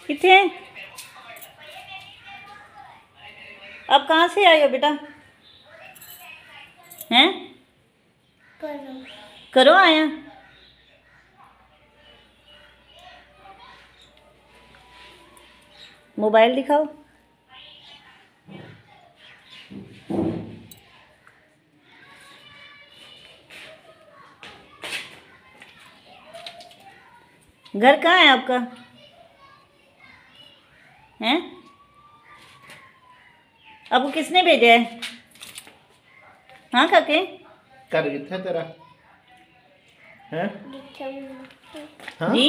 कितने अब कहाँ से आए हो बेटा? हैं? करो आया। मोबाइल दिखाओ। घर कहाँ है आपका? हैं? आपको किसने भेजा है? हाँ काके कर कितना तेरा है? हाँ? जी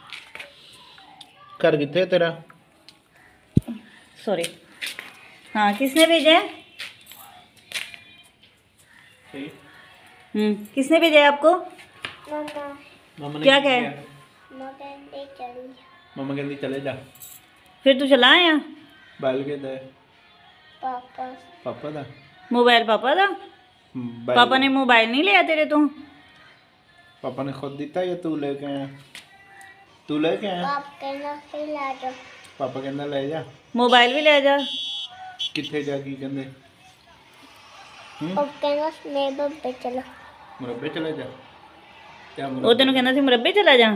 कर कितना तेरा? सॉरी। हाँ किसने भेजा है? किसने भेजा है आपको? मामा ने क्या कहे? मामा कहती चले जा। फिर तू चला आया? बाल के दे पापा दा मोबाइल पापा था? पापा ने मोबाइल नहीं लिया तेरे तो? पापा ने खुद दिता या तू लेके आया? तू लेके आया? पापा कहना ले जा मोबाइल भी ले जा। किथे जा की कहंदे मुरब्बे चले जा। क्या वो तेन कहना सी मुरब्बे चला जा।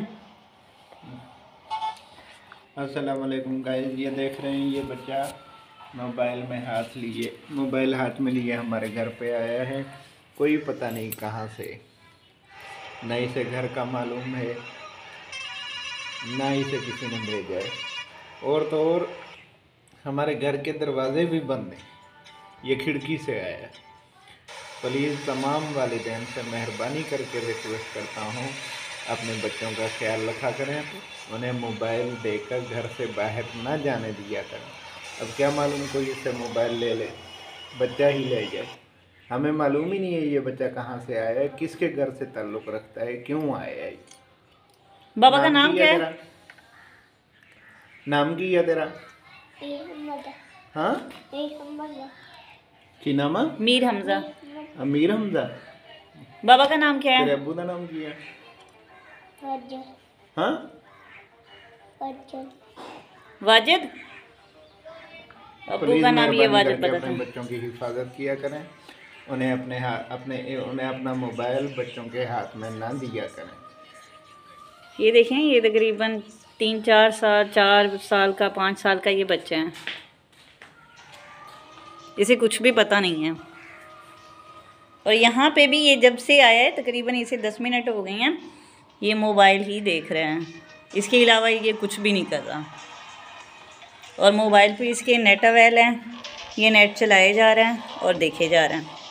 अस्सलाम वालेकुम गाइस, ये देख रहे हैं ये बच्चा मोबाइल में हाथ लिए, मोबाइल हाथ में लिए हमारे घर पे आया है। कोई पता नहीं कहाँ से, ना इसे घर का मालूम है ना इसे किसी ने भेजा है। और तो और हमारे घर के दरवाजे भी बंद हैं, ये खिड़की से आया है। प्लीज़ तमाम वालिदैन से मेहरबानी करके रिक्वेस्ट करता हूँ अपने बच्चों का ख्याल रखा करें, उन्हें मोबाइल देकर घर से बाहर ना जाने दिया करें। अब क्या मालूम कोई इससे मोबाइल ले ले, बच्चा ही ले जाए। हमें मालूम ही नहीं है ये बच्चा कहाँ से आया है, किसके घर से ताल्लुक़ रखता है, क्यों आया है। बाबा का नाम क्या है? नाम की है तेरा? हाँ की नाम है? मीर हमजा। अमीर हमजा। बाबा का नाम क्या है? तेरे अब्बू का नाम क्या है? हाँ वाजिद। अब्बू का नाम ये वाजिद पता अपने था। बच्चों की हिफाजत किया करें, उन्हें उन्हें अपना मोबाइल बच्चों के हाथ में ना दिया करें। ये देखें, ये तकरीबन 3-4 साल, 4 साल का, 5 साल का ये बच्चा है। इसे कुछ भी पता नहीं है। और यहाँ पे भी ये जब से आया है तकरीबन इसे 10 मिनट हो गए हैं, ये मोबाइल ही देख रहे हैं, इसके अलावा ये कुछ भी नहीं कर रहा। और मोबाइल पे इसके नेट अवेल है, ये नेट चलाए जा रहे हैं और देखे जा रहे हैं।